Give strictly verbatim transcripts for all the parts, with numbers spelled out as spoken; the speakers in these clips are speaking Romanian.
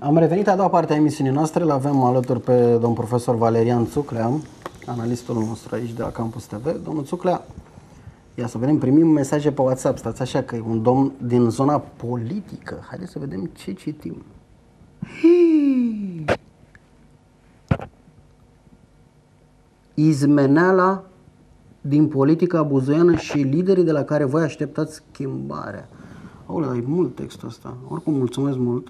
Am revenit a doua parte a emisiunii noastre. L avem alături pe domnul profesor Valerian Țuclea, analistul nostru aici de la Campus T V. Domnul Țuclea, ia să vedem, primim mesaje pe WhatsApp. Stați așa că e un domn din zona politică. Haideți să vedem ce citim. Hii. Izmeneala din politica buzoiană și liderii de la care voi așteptați schimbarea. Aolea, e mult textul ăsta. Oricum, mulțumesc mult.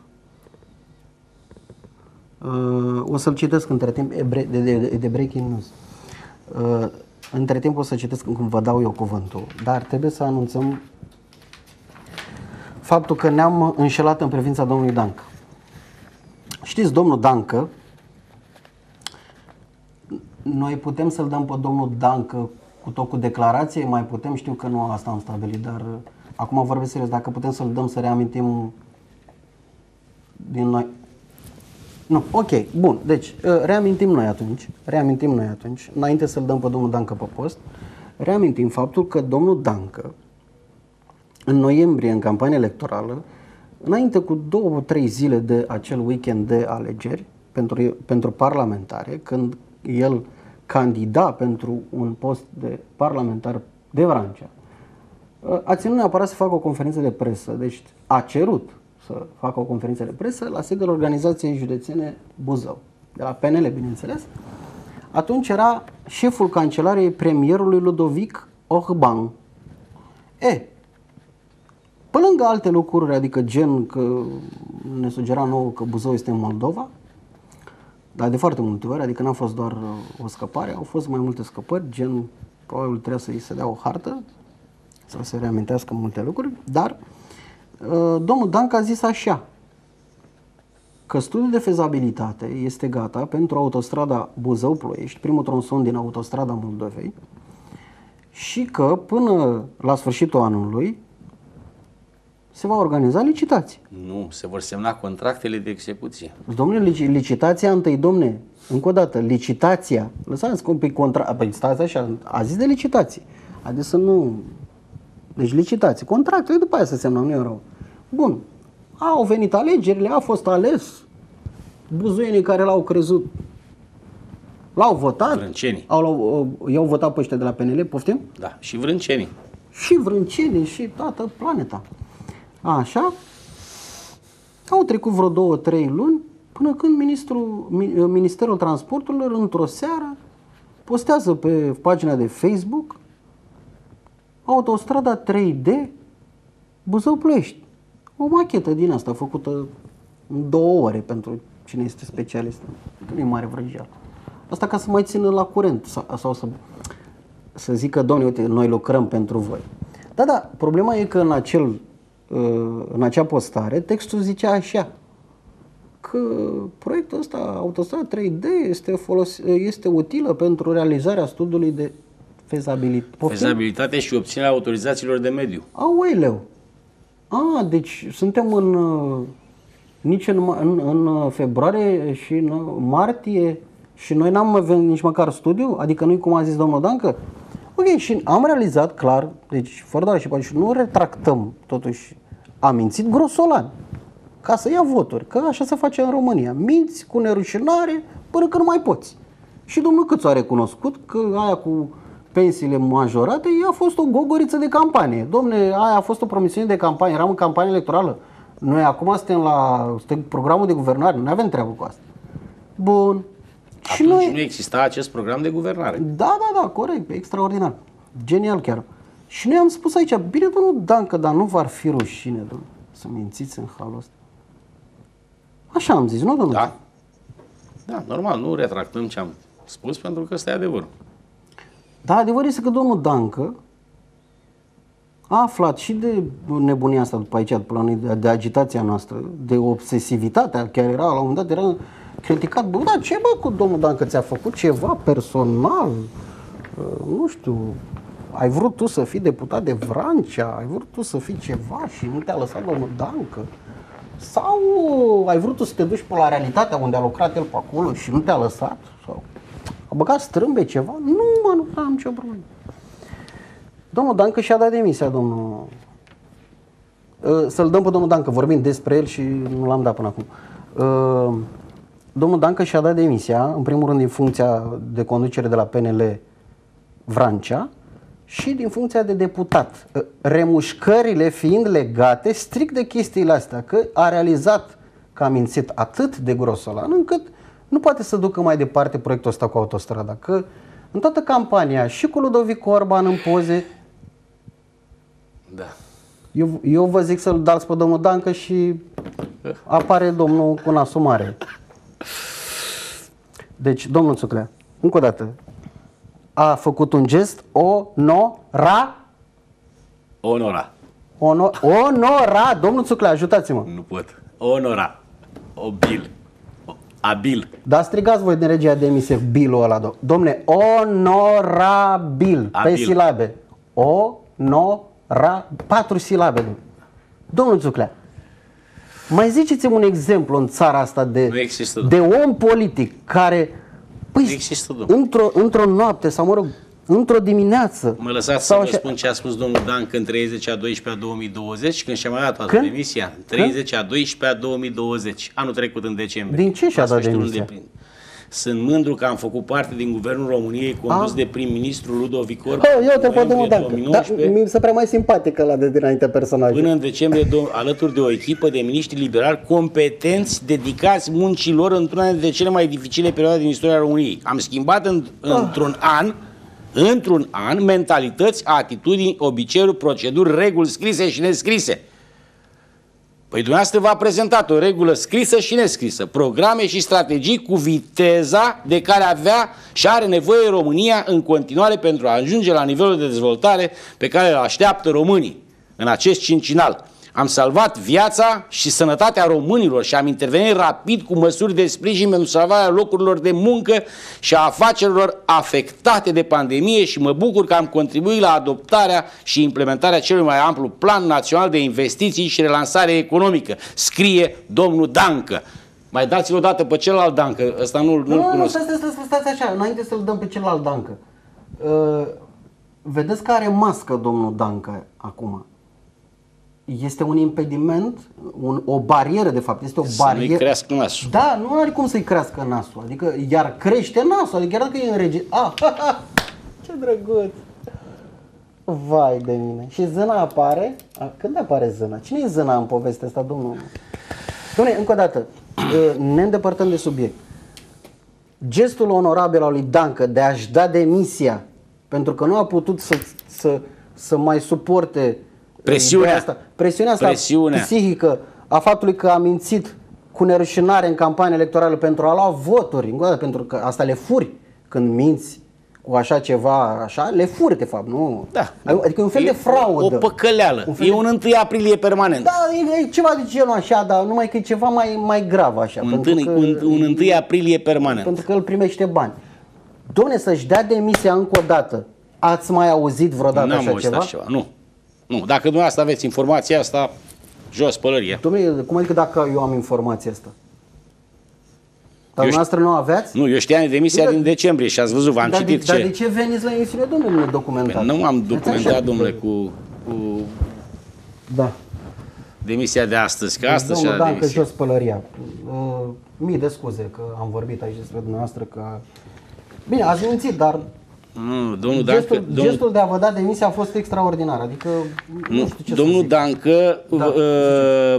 Uh, o să-l citesc între timp, e bre- de, de, de breaking news. Uh, între timp o să citesc când vă dau eu cuvântul. Dar trebuie să anunțăm faptul că ne-am înșelat în privința domnului Dancă. Știți, domnul Dancă, noi putem să-l dăm pe domnul Dancă cu tot cu declarație, mai putem, știu că nu asta am stabilit, dar acum vorbesc serios, dacă putem să-l dăm să reamintim din noi. Nu, ok, bun, deci reamintim noi atunci, reamintim noi atunci, înainte să-l dăm pe domnul Dancă pe post, reamintim faptul că domnul Dancă, în noiembrie, în campanie electorală, înainte cu două, trei zile de acel weekend de alegeri pentru, pentru parlamentare, când el candida pentru un post de parlamentar de Vrancea, a ținut neapărat să facă o conferință de presă, deci a cerut să facă o conferință de presă la sediul organizației județene Buzău, de la P N L, bineînțeles. Atunci era șeful cancelariei premierului Ludovic Orban. E, pe lângă alte lucruri, adică gen că ne sugera nouă că Buzău este în Moldova, dar de foarte multe ori, adică n-a fost doar o scăpare, au fost mai multe scăpări, gen probabil trebuia să îi se dea o hartă, să se reamintească multe lucruri, dar domnul Dancă a zis așa, că studiul de fezabilitate este gata pentru autostrada Buzău-Ploiești, primul tronson din autostrada Moldovei, și că până la sfârșitul anului se va organiza licitație. Nu, se vor semna contractele de execuție. Domnule, licitația întâi, domne, încă o dată, licitația, lăsați un pic contract, păi stați așa, a zis de licitație, haideți să nu... Deci licitație, contractele după aia să semnăm, nu e rău. Bun, au venit alegerile, a fost ales, buzoienii care l-au crezut l-au votat. Vrâncenii. Au, i-au votat pe ăștia de la P N L, poftim? Da, și vrâncenii. Și vrâncenii și toată planeta. Așa, au trecut vreo două, trei luni, până când ministrul, Ministerul Transporturilor, într-o seară, postează pe pagina de Facebook autostrada trei D Buzău-Ploiești. O machetă din asta făcută în două ore pentru cine este specialist. Nu e mare vrăjeală. Asta ca să mai țină la curent sau, sau să, să zică, doamne, uite, noi lucrăm pentru voi. Da, da, problema e că în, acel, în acea postare textul zicea așa, că proiectul ăsta, autostrada trei D, este, folos, este utilă pentru realizarea studiului de fezabilitate. Fezabilitate și obținerea autorizațiilor de mediu. Aoleu! A, deci suntem în nici în, în, în februarie și în martie și noi n-am avut nici măcar studiu, adică nu-i cum a zis domnul Dancă. Ok, și am realizat clar, deci fără doar și poate și nu retractăm, totuși am mințit grosolan ca să ia voturi, că așa se face în România. Minți cu nerușinare până când nu mai poți. Și domnul Câțu a recunoscut că aia cu pensiile majorate, ea a fost o gogoriță de campanie. Domne, aia a fost o promisiune de campanie, eram în campanie electorală. Noi acum suntem la suntem programul de guvernare, nu avem treabă cu asta. Bun. Și atunci noi... nu exista acest program de guvernare. Da, da, da, corect, extraordinar. Genial chiar. Și noi am spus aici, bine, domnul Dancă, dar nu v-ar fi rușine, domnule, să mințiți în halul ăsta. Așa am zis, nu, domnule? Da. Da, normal, nu retractăm ce am spus, pentru că ăsta e adevărul. Da, adevărul este că domnul Dancă a aflat și de nebunia asta după aici, de, de agitația noastră, de obsesivitatea care era, la un moment dat era criticat. Bă, da, ce bă cu domnul Dancă, ți-a făcut ceva personal? Nu știu, ai vrut tu să fii deputat de Vrancea, ai vrut tu să fii ceva și nu te-a lăsat domnul Dancă? Sau ai vrut tu să te duci pe la realitatea unde a lucrat el pe acolo și nu te-a lăsat? Sau a băgat strâmbe ceva? Nu, mă, nu am nicio problemă. Domnul Dancă și-a dat demisia, domnul... Să-l dăm pe domnul Dancă, vorbim despre el și nu l-am dat până acum. Uh, domnul Dancă și-a dat demisia, în primul rând din funcția de conducere de la P N L Vrancea și din funcția de deputat. Uh, remușcările fiind legate strict de chestiile astea, că a realizat că a mințit atât de grosolan încât nu poate să ducă mai departe proiectul ăsta cu autostrada, că în toată campania și cu Ludovic Orban în poze. Da. Eu, eu vă zic să-l dați pe domnul Dancă și apare domnul cu nasul mare. Deci, domnul Țuclea, încă o dată, a făcut un gest onora. Onora. Ono, onora, domnul Țuclea, ajutați-mă. Nu pot. Onora. Obil. Abil. Dar strigați voi din regia de emisie bilul ăla, do- domne, onorabil, Abil. pe silabe. Onora, patru silabe. Domne. Domnul Țuclea, mai ziceți-mi un exemplu în țara asta de, Nu există, de om politic care, păi, Nu există, domnule. într-o, într-o noapte sau, mă rog, într-o dimineață. Mă lăsați sau să vă așa- spun ce a spus domnul Dancă în treizeci a doisprezece a două mii douăzeci, când și-a mai dat toată Când? demisia. treizeci a doisprezece a două mii douăzeci, anul trecut în decembrie. Din ce și-a La dat sfârșitul demisia? lunii de plin. Sunt mândru că am făcut parte din Guvernul României condus Ah. de prim-ministru Ludovic Orban. Oh, eu te pot domnul noiembrie Dancă. două mii Da, nouăsprezece, mi se prea mai simpatic ăla de dinainte personaj. până în decembrie, do- alături de o echipă de miniștri liberali competenți, dedicați muncilor într-una dintre cele mai dificile perioade din istoria României. Am schimbat în, într-un an într-un an mentalități, atitudini, obiceiuri, proceduri, reguli scrise și nescrise. Păi dumneavoastră v-a prezentat o regulă scrisă și nescrisă, programe și strategii cu viteza de care avea și are nevoie România în continuare pentru a ajunge la nivelul de dezvoltare pe care îl așteaptă românii în acest cincinal. Am salvat viața și sănătatea românilor și am intervenit rapid cu măsuri de sprijin pentru salvarea locurilor de muncă și a afacerilor afectate de pandemie și mă bucur că am contribuit la adoptarea și implementarea celui mai amplu plan național de investiții și relansare economică, scrie domnul Dancă. Mai dați-l o dată pe celălalt Dancă, ăsta nu, nu-l Nu, nu, nu, cunosc. stați, stați, stați, stați așa, înainte să-l dăm pe celălalt Dancă. Uh, vedeți că are mască domnul Dancă acum. Este un impediment, un, o barieră de fapt, este o Să nu-i barieră. crească nasul. Da, nu are cum să-i crească nasul, adică iar crește nasul, adică chiar dacă e în regie. Ah, ha, ha, ce drăguț! Vai de mine. Și zâna apare? A, când apare zâna? Cine e zâna în povestea asta, domnul? Dom'le, încă o dată, ne îndepărtăm de subiect. Gestul onorabil al lui Dancă de a-și da demisia pentru că nu a putut să, să, să mai suporte Presiunea. asta, presiunea asta Presiunea. psihică a faptului că a mințit cu nerușinare în campanie electorală pentru a lua voturi, încă o dată, pentru că asta le furi când minți cu așa ceva, așa, le furi de fapt, nu? Da. Adică e un fel E de fraudă. O păcăleală. Un fel E de- un întâi aprilie permanent. Da, e, e ceva de genul așa, dar numai că e ceva mai, mai grav așa. Un, pentru întâi, că, un, un întâi aprilie permanent. pentru că el primește bani. Dom'le, să-și dea demisia încă o dată. Ați mai auzit vreodată N-am așa auzit ceva? așa ceva. Nu. Nu. Dacă dumneavoastră aveți informația asta, jos pălărie. Dom'le, cum adică dacă eu am informația asta? Dar Eu dumneavoastră nu aveați? Nu, eu știam de demisia Da. din decembrie și ați văzut, v-am Dar de, citit dar ce... de ce veniți la emisiune, domnule, nu documentat? Păi nu am Ați documentat, așa? domnule, cu, cu Da. demisia de astăzi, că astăzi Domnul și-a dat Dancă, demisia. jos pălăria. Uh, mii de scuze că am vorbit aici despre dumneavoastră că... Bine, ați mințit, dar Nu, domnul Dancă... gestul, Domnul, gestul de a vă da demisia a fost extraordinar. Adică, nu, nu, știu ce domnul să zic. Dancă Da. uh,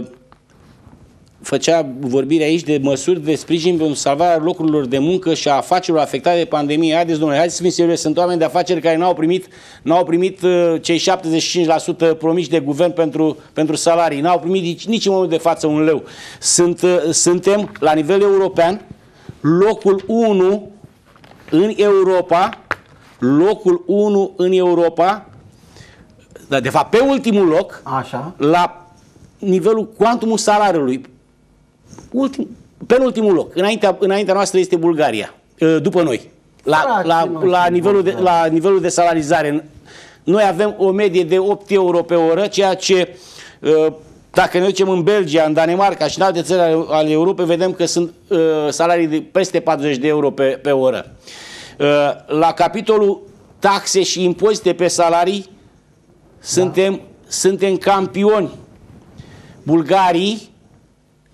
făcea vorbire aici de măsuri de sprijin pentru salvarea locurilor de muncă și a afacerilor afectate de pandemie. Haideți, domnule, haideți să fim serioși. Sunt oameni de afaceri care n-au primit, n-au primit uh, cei șaptezeci și cinci la sută promiși de guvern pentru, pentru salarii. N-au primit nici, nici în momentul de față un leu. Sunt, uh, suntem, la nivel european, locul unu în Europa, locul unu în Europa, dar de fapt pe ultimul loc, Așa. la nivelul cuantumul salariului. Ultim, penultimul loc. Înaintea, înaintea noastră este Bulgaria, după noi. La, Frații la, noștri, la, nivelul de, da. la nivelul de salarizare. Noi avem o medie de opt euro pe oră, ceea ce, dacă ne ducem în Belgia, în Danemarca și în alte țări ale, ale Europei, vedem că sunt salarii de peste patruzeci de euro pe, pe oră. La capitolul taxe și impozite pe salarii, suntem, suntem campioni. Bulgarii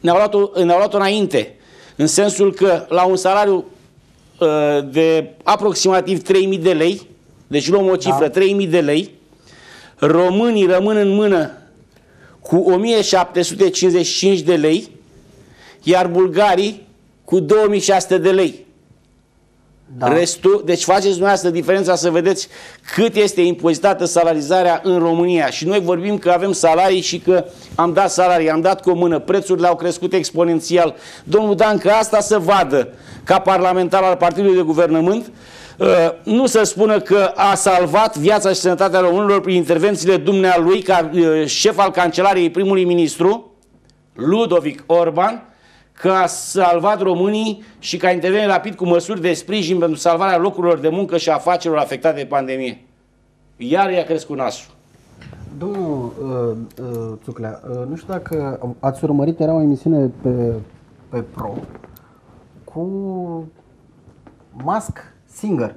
ne-au luat-o, ne-au luat-o înainte, în sensul că la un salariu uh, de aproximativ trei mii de lei, deci luăm o cifră, da. trei mii de lei, românii rămân în mână cu o mie șapte sute cincizeci și cinci de lei, iar bulgarii cu două mii șase sute de lei. Da. Restul, deci faceți dumneavoastră diferența să vedeți cât este impozitată salarizarea în România. Și noi vorbim că avem salarii și că am dat salarii, am dat cu o mână, prețurile au crescut exponențial. Domnul Dancă, asta să vadă ca parlamentar al Partidului de Guvernământ, nu să spună că a salvat viața și sănătatea românilor prin intervențiile dumnealui ca șef al Cancelariei primului ministru, Ludovic Orban, că a salvat românii și că a intervenit rapid cu măsuri de sprijin pentru salvarea locurilor de muncă și afacerilor afectate de pandemie. Iar i-a crescut nasul. Domnul uh, uh, Țuclea, uh, nu știu dacă ați urmărit, era o emisiune pe, pe Pro cu Mask Singer.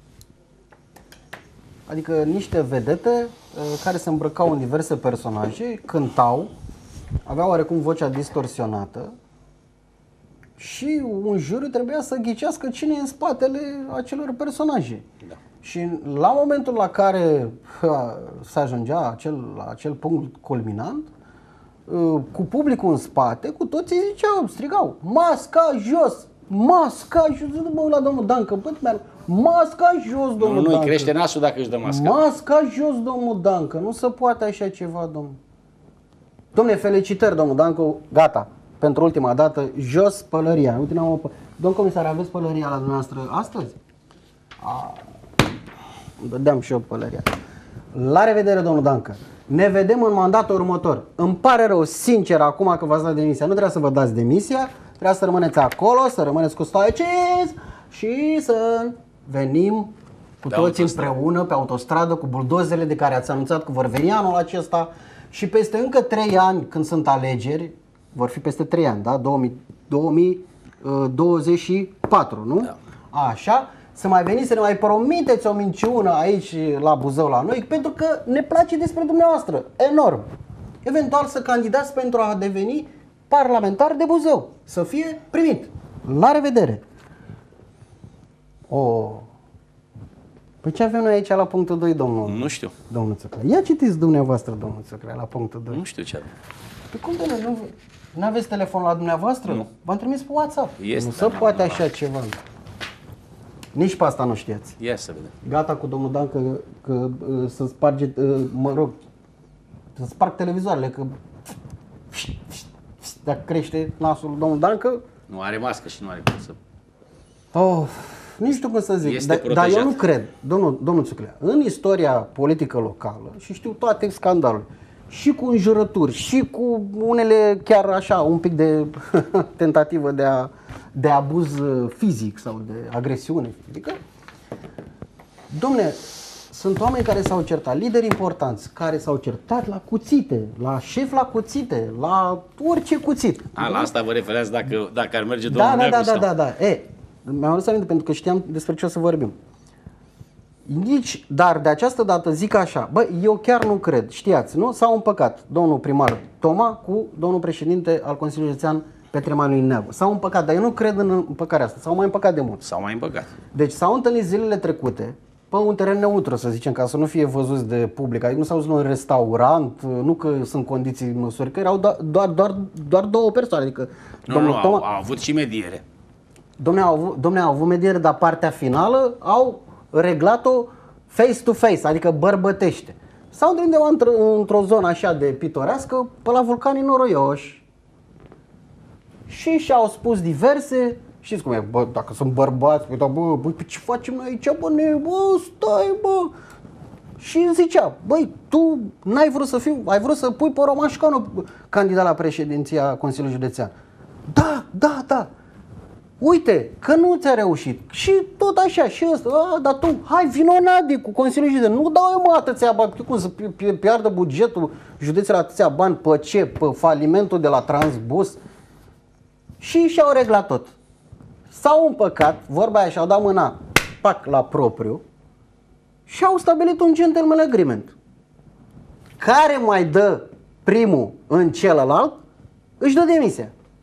Adică niște vedete uh, care se îmbrăcau în diverse personaje, cântau, aveau oarecum vocea distorsionată și un juriu trebuia să ghicească cine e în spatele acelor personaje. Da. Și la momentul la care ha, se ajungea acel, la acel punct culminant, uh, cu publicul în spate, cu toții ziceau, strigau, masca jos! Masca jos! Mă uit la domnul Dancă, bă, masca jos, domnul nu, nu, Dancă! Nu, crește nasul dacă își dă masca. Masca jos, domnul Dancă! Nu se poate așa ceva, domnul. Dom'le, felicitări, domnul Dancă, gata. Pentru ultima dată, jos pălăria. Uite, n-am o pă... Domn comisar, aveți pălăria la dumneavoastră astăzi? A, îmi dădeam și eu pălăria. La revedere, domnul Dancă. Ne vedem în mandatul următor. Îmi pare rău, sincer, acum că v-ați dat demisia. Nu trebuie să vă dați demisia, trebuie să rămâneți acolo, să rămâneți cu stoicism și să venim cu toți împreună pe autostradă cu buldozele de care ați anunțat că vor veni anul acesta și peste încă trei ani, când sunt alegeri, vor fi peste trei ani, da? două mii douăzeci și patru, nu? Da. Așa, să mai veniți să ne mai promiteți o minciună aici la Buzău la noi, pentru că ne place despre dumneavoastră, enorm. Eventual să candidați pentru a deveni parlamentar de Buzău, să fie primit. La revedere! Oh. Păi ce avem noi aici la punctul doi, domnul? Nu știu. Domnul Țăclea. Ia citiți dumneavoastră, domnul Țăclea, la punctul doi. Nu știu ce avem. Păi cum, domnule, nu, nu aveți telefon la dumneavoastră? Nu. V-am trimis pe WhatsApp. Este, nu se poate așa ceva. Nici pe asta nu știați. Ia să vedem. Gata cu domnul Dan că, că să sparge, mă rog, să sparg televizoarele, că dacă crește nasul domnul Dan că... Nu are mască și nu are cum să... Oh, nu știu cum să zic, dar da, eu nu cred, domnul, domnul Țuclea, în istoria politică locală, și știu toate scandalurile, și cu înjurături, și cu unele chiar așa, un pic de tentativă de, a, de abuz fizic sau de agresiune fizică. Dom'le, sunt oameni care s-au certat, lideri importanți, care s-au certat la cuțite, la șef la cuțite, la orice cuțit. A, la asta vă referați dacă, dacă ar merge da, domnul da, da, da, da, da, da. E, mi-am adus aminte pentru că știam despre ce o să vorbim. Nici, dar de această dată zic așa, bă, eu chiar nu cred, știați, nu? S-au împăcat domnul primar Toma cu domnul președinte al Consiliului Județean Petre Manuel Neagu. S-au împăcat, dar eu nu cred în împăcarea asta, s-au mai împăcat de mult. S-au mai împăcat. Deci s-au întâlnit zilele trecute pe un teren neutru, să zicem, ca să nu fie văzuți de public, adică nu s-au văzut în restaurant, nu că sunt condiții măsuri, că erau doar, doar, doar, doar două persoane, adică nu, domnul nu, Toma... au, au avut și mediere. Dom'le, au avut, dom'le, au avut mediere, dar partea finală au reglat-o face-to-face, adică bărbătește. S-au întâlnit într- într-o zonă așa de pitorească, pe la vulcanii noroioși. Și și-au spus diverse, știți cum e, bă, dacă sunt bărbați, bă, bă, bă, ce facem noi aici, bă, ne, bă, stai, bă. Și zicea, băi, tu n-ai vrut să fii, ai vrut să pui pe Roman Șcanu candidat la președinția Consiliului Județean. Da, da, da. Uite, că nu ți-a reușit. Și tot așa, și ăsta, a, dar tu, hai, vino Nadi cu Consiliul Județean. Nu dau eu, mă, atâția bani. Cum să piardă bugetul județului atâția bani? Pe ce? Pe falimentul de la Transbus? Și și-au reglat tot. S-au împăcat, vorba aia, și-au dat mâna, pac, la propriu și au stabilit un gentleman agreement. Care mai dă primul în celălalt, își dă demisia.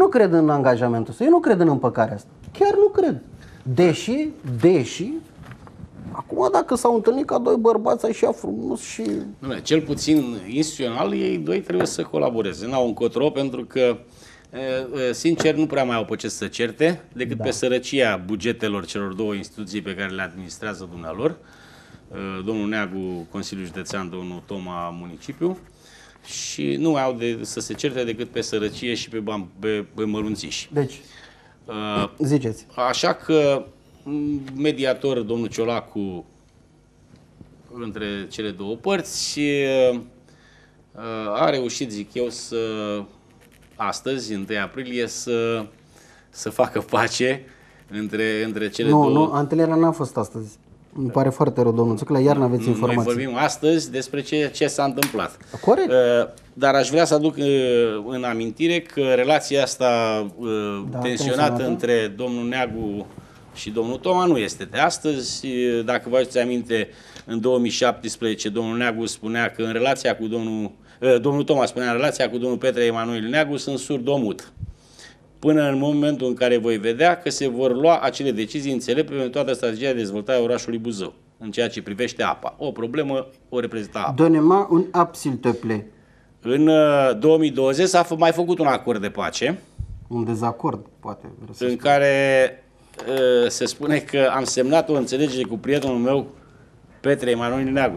nu cred în angajamentul ăsta, eu nu cred în împăcarea asta. Chiar nu cred. Deși, deși, acum dacă s-au întâlnit ca doi bărbați așa frumos și... Nu, cel puțin instituțional, ei doi trebuie să colaboreze. N-au încotro pentru că, sincer, nu prea mai au pe ce să certe decât da. pe sărăcia bugetelor celor două instituții pe care le administrează dumnealor. Domnul Neagu, Consiliul Județean, domnul Toma, Municipiu. Și nu au de să se certe decât pe sărăcie și pe, pe, pe mărunțiși. Deci, uh, ziceți. Așa că mediator, domnul Ciolacu, între cele două părți, uh, a reușit, zic eu, să astăzi, întâi aprilie, să, să facă pace între, între cele nu, două... Nu, întâlnirea n-a fost astăzi. Îmi pare foarte rău, domnul Țuclea, iar n-aveți informații. Noi vorbim astăzi despre ce, ce s-a întâmplat. Corect. Dar aș vrea să aduc în amintire că relația asta da, tensionată, tensionată între domnul Neagu și domnul Toma nu este de astăzi. Dacă vă aduceți aminte, în două mii șaptesprezece domnul Neagu spunea că în relația cu domnul... Domnul Toma spunea în relația cu domnul Petre Emanuel Neagu sunt surdomut. Până în momentul în care voi vedea că se vor lua acele decizii înțelepte pentru toată strategia de dezvoltare a orașului Buzău, în ceea ce privește apa. O problemă o reprezintă apa. Donnez-moi un app, s'il te plaît. În uh, două mii douăzeci s-a mai făcut un acord de pace. Un dezacord, poate. În spune. care uh, se spune că am semnat o înțelegere cu prietenul meu, Petre Emanuel Neagu.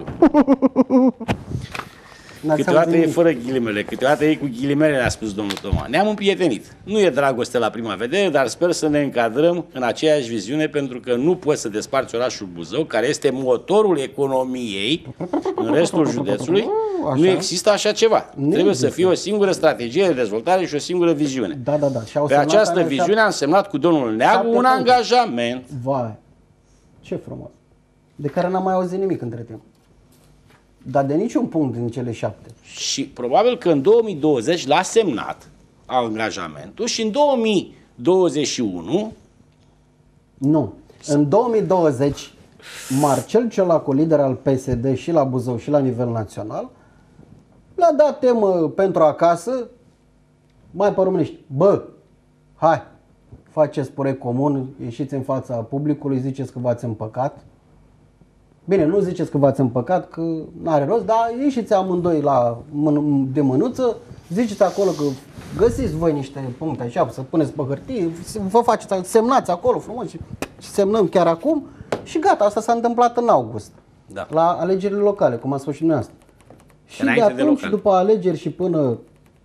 Câteodată e fără ghilimele, câteodată e cu ghilimele, ne-a spus domnul Toma. Ne-am împrietenit. Nu e dragoste la prima vedere, dar sper să ne încadrăm în aceeași viziune, pentru că nu poți să desparți orașul Buzău, care este motorul economiei în restul județului. Așa. Nu există așa ceva. Nu Trebuie există. să fie o singură strategie de dezvoltare și o singură viziune. Da, da, da. Pe această viziune am semnat cu domnul Neagu un angajament. Vai, ce frumos. De care n-am mai auzit nimic între timp. Dar de niciun punct din cele șapte. Și probabil că în două mii douăzeci l-a semnat angajamentul și în două mii douăzeci și unu... Nu. În două mii douăzeci, Marcel Ciolacu, lider al P S D și la Buzău și la nivel național, le-a dat temă pentru acasă, mai pe românești. Bă, hai, faceți proiect comun, ieșiți în fața publicului, ziceți că v-ați împăcat. Bine, nu ziceți că v-ați împăcat, că n-are rost, dar ieșiți amândoi la mân- de mânuță, ziceți acolo că găsiți voi niște puncte așa, să puneți pe hârtie, vă faceți, semnați acolo frumos și, și semnăm chiar acum și gata, asta s-a întâmplat în august, da. la alegerile locale, cum a spus și dumneavoastră. Și Înainte de atunci, de după alegeri și până...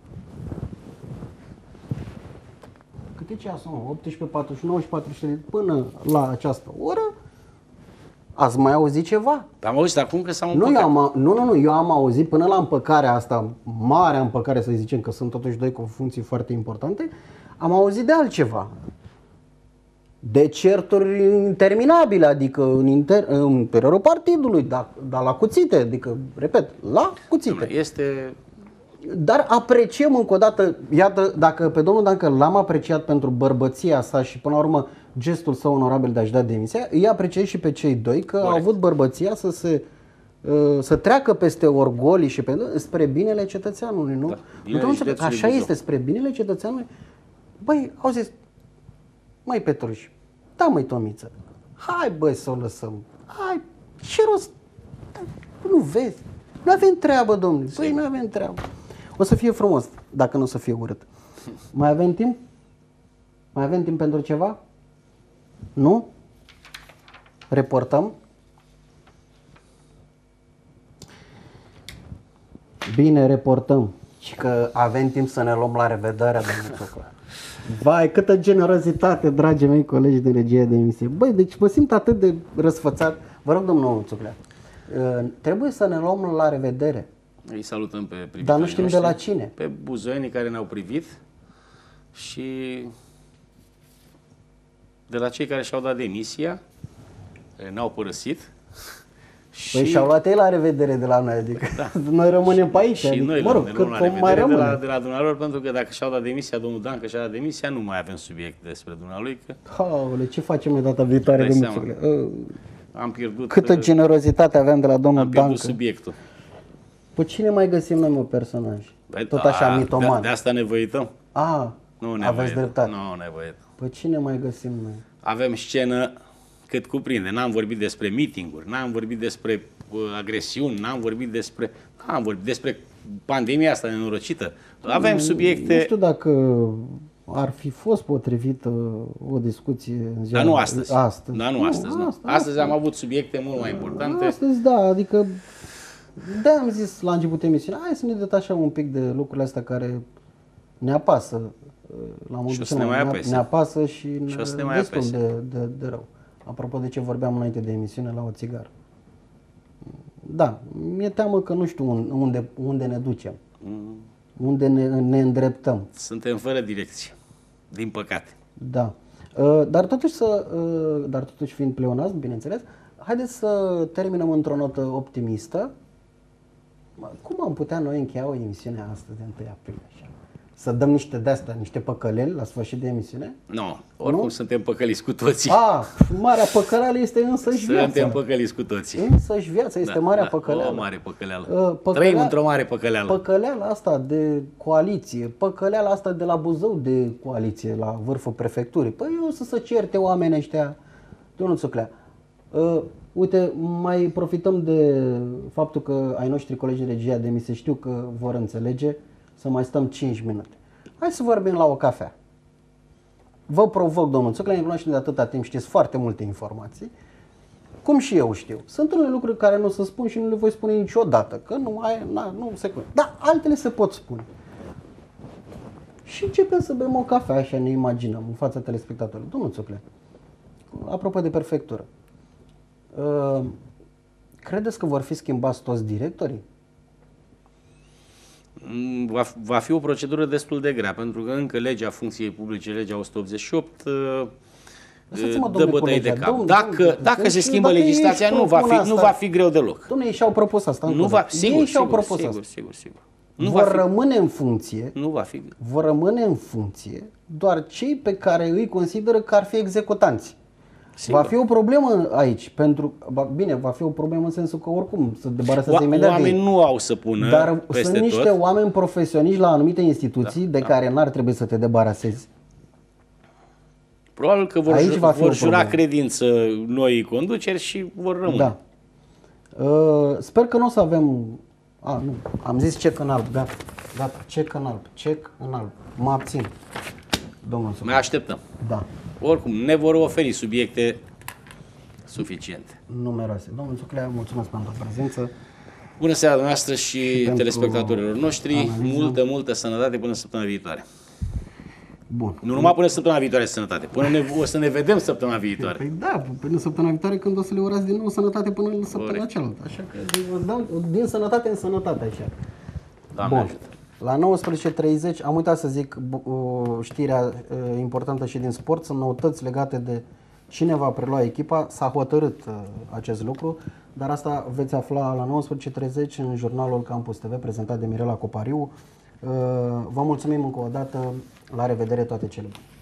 Câte ceasul? optsprezece patruzeci și nouă și patruzeci și trei, până la această oră, ați mai auzit ceva? Am auzit acum că s-au nu, împăcat. am, nu, nu, nu, eu am auzit până la împăcarea asta, marea împăcare să zicem, că sunt totuși doi cu funcții foarte importante, am auzit de altceva. De certuri interminabile, adică în, inter, în interiorul partidului, dar, dar la cuțite, adică, repet, la cuțite. Este... Dar apreciem încă o dată, iată, dacă pe domnul Dancă l-am apreciat pentru bărbăția sa și până la urmă gestul său onorabil de a-și da demisia, îi apreciez și pe cei doi că Corect. au avut bărbăția să se să treacă peste orgolii și pe, spre binele cetățeanului, nu? Da, binele așa este, spre binele cetățeanului. Băi, au zis, măi Petruș, da măi Tomiță, hai băi să o lăsăm, hai, ce rost, nu vezi, nu avem treabă, domnule, băi, nu avem treabă. O să fie frumos, dacă nu o să fie urât. Mai avem timp? Mai avem timp pentru ceva? Nu? Reportăm? Bine, reportăm. Și că avem timp să ne luăm la revedere, domnul Țuclea. Vai, câtă generozitate, dragii mei colegi de regie de emisie. Băi, deci mă simt atât de răsfățat. Vă rog, domnul Țuclea, trebuie să ne luăm la revedere. Îi salutăm pe privitorii Dar nu știm noștri, de la cine. Pe buzoienii care ne-au privit și de la cei care și-au dat demisia, care ne-au părăsit. Păi și... și-au luat ei la revedere de la noi, adică da. Noi rămânem pe aici. Și adică, noi mă rog, ne luăm la revedere mai de la, de la dumnealor, pentru că dacă și-au dat demisia, domnul Dancă și-a dat demisia, nu mai avem subiect despre dumnealui. Că... Haule, ce facem noi data viitoare, domnul Țuclea? Am pierdut... Câtă generozitate aveam de la domnul Dancă. Am pierdut Dancă. subiectul. Pe cine mai găsim noi, mă, personaj? Băi, Tot așa, a, mitoman. De, de asta ne văităm. A, Nu ne Aveți dreptate. Nu nevoie. Păi cine mai găsim noi? Avem scenă cât cuprinde. N-am vorbit despre meeting-uri, n-am vorbit despre uh, agresiuni, n-am vorbit despre... N-am vorbit despre pandemia asta nenorocită. Avem subiecte... Nu știu dacă ar fi fost potrivită o discuție în ziua... Dar nu astăzi. astăzi. Dar nu astăzi. Nu. Astăzi, astăzi am avut subiecte mult mai importante. Astăzi, da, adică... Da, am zis la început emisiunea, hai să ne detașăm un pic de lucrurile astea care ne apasă. La modul Și o să ne mai apese. Ne apasă și, și o să ne mai destul apese. de, de, de rău. Apropo de ce vorbeam înainte de emisiune la o țigară. Da, mi-e teamă că nu știu unde, unde ne ducem. Mm. Unde ne, ne îndreptăm. Suntem fără direcție, din păcate. Da. Dar totuși, să, dar totuși fiind pleonasm, bineînțeles, haideți să terminăm într-o notă optimistă. Cum am putea noi încheia o emisiune astăzi de întâi aprilie? Așa? Să dăm niște de-astea, niște păcăleli la sfârșit de emisiune? No, oricum nu, suntem păcăliți cu toții. A, marea păcăleală este însăși viața. Suntem păcăliți cu toții. Însăși viața este da, marea da, păcăleală. O mare păcăleală. Uh, păcălea... Trăim într-o mare păcăleală. Păcăleala asta de coaliție, păcăleala asta de la Buzău de coaliție, la vârful prefecturii. Păi eu să se certe oamenii ăștia. Domnul Țuclea, uh, uite, mai profităm de faptul că ai noștri colegi de regia de mi se știu că vor înțelege să mai stăm cinci minute. Hai să vorbim la o cafea. Vă provoc, domnul Țuclea, ne cunoaștem de atâta timp, știți foarte multe informații, cum și eu știu. Sunt unele lucruri care nu se spun și nu le voi spune niciodată, că nu, ai, na, nu se spune. Dar altele se pot spune. Și începem să bem o cafea, așa ne imaginăm, în fața telespectatorului. Domnul Țuclea, apropo de prefectură, uh, credeți că vor fi schimbați toți directorii? Va, va fi o procedură destul de grea, pentru că încă legea funcției publice, legea o sută optzeci și opt, dă bătăi de cap. Domn, dacă domn, dacă se schimbă dacă legislația, nu va, fi, asta, nu va fi greu deloc. Dom'le, ei și-au propus asta. Nu va, sigur, ei și-au sigur, propus sigur, asta. sigur, sigur. Nu vor va fi, rămâne în funcție, nu va fi. vor rămâne în funcție doar cei pe care îi consideră că ar fi executanți. Sigur. Va fi o problemă aici, pentru, bine, va fi o problemă în sensul că oricum se debaraseze imediat. Oamenii nu au să pună dar peste sunt niște tot. oameni profesioniști la anumite instituții da, de da. care n-ar trebui să te debarasezi. Probabil că vor, ju- vor jura credință noi conduceri și vor rămâne. Da. Uh, sper că nu o să avem... A, nu, am zis cec în alb, gata, gata, cec în alb, cec în alb, mă abțin. Domnul Mai așteptăm. Da. Oricum, ne vor oferi subiecte suficiente. Numeroase. Domnul Țuclea, mulțumesc pentru prezență. Bună seara noastră și, și telespectatorilor noștri. Analiză. Multă, multă sănătate până săptămâna viitoare. Bun. Nu numai până săptămâna viitoare sănătate, până ne, o să ne vedem săptămâna viitoare. Păi da, până săptămâna viitoare când o să le urați din nou sănătate până la săptămâna cealaltă. Așa că vă dau din sănătate în sănătate așa. Doamne Bun. ajută. La nouăsprezece și treizeci am uitat să zic o știrea importantă și din sport, sunt noutăți legate de cine va prelua echipa, s-a hotărât acest lucru, dar asta veți afla la nouăsprezece și treizeci în jurnalul Campus T V prezentat de Mirela Copariu. Vă mulțumim încă o dată, la revedere, toate cele bune!